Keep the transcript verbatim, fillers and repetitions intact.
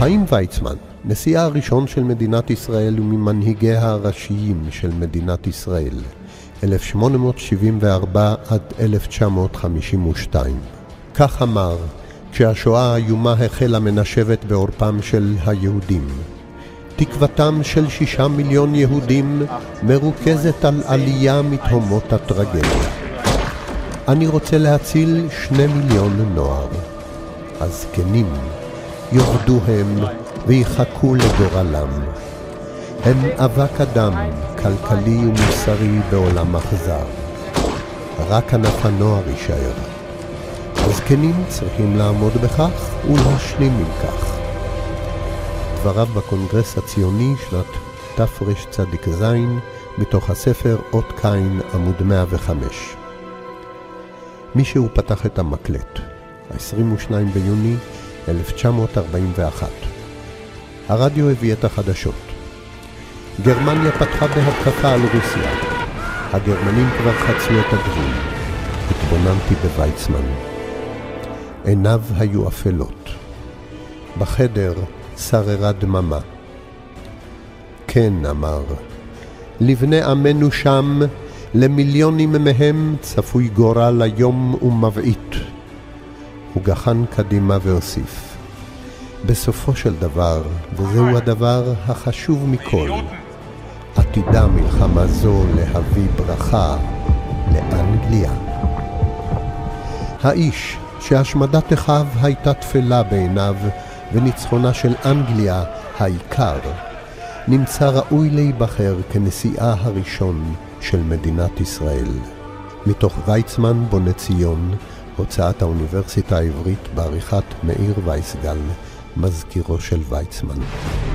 חיים ויצמן, נשיאה הראשון של מדינת ישראל וממנהיגיה הראשיים של מדינת ישראל, אלף שמונה מאות שבעים וארבע עד אלף תשע מאות חמישים ושתיים. כך אמר, כשהשואה האיומה החלה מנשבת בעורפם של היהודים. תקוותם של שישה מיליון יהודים מרוכזת על עלייה מתהומות הטרגדיה. אני רוצה להציל שני מיליון נוער. הזקנים יורדו הם ויחכו לגורלם. הם אבק אדם, כלכלי ומוסרי בעולם אכזר. רק ענף הנוער יישאר. הזקנים צריכים לעמוד בכך ולהשלים עם כך. דבריו בקונגרס הציוני שנת תרצ"ז מתוך הספר אות קין עמוד מאה וחמש. מישהו פתח את המקלט, ה-עשרים ושניים ביוני אלף תשע מאות ארבעים ואחת. הרדיו הביא את החדשות. גרמניה פתחה בהתקפה על רוסיה. הגרמנים כבר חצו את הגבול. התבוננתי בוויצמן. עיניו היו אפלות. בחדר שררה דממה. כן, אמר, לבני עמנו שם, למיליונים מהם צפוי גורל היום ומבעית. הוא גחן קדימה והוסיף. בסופו של דבר, וזהו הדבר החשוב מכל, עתידה מלחמה זו להביא ברכה לאנגליה. האיש שהשמדת אחיו הייתה תפלה בעיניו וניצחונה של אנגליה העיקר, נמצא ראוי להיבחר כנשיאה הראשון של מדינת ישראל. מתוך ויצמן בונה ציון, הוצאת האוניברסיטה העברית בעריכת מאיר וייסגל, מזכירו של ויצמן.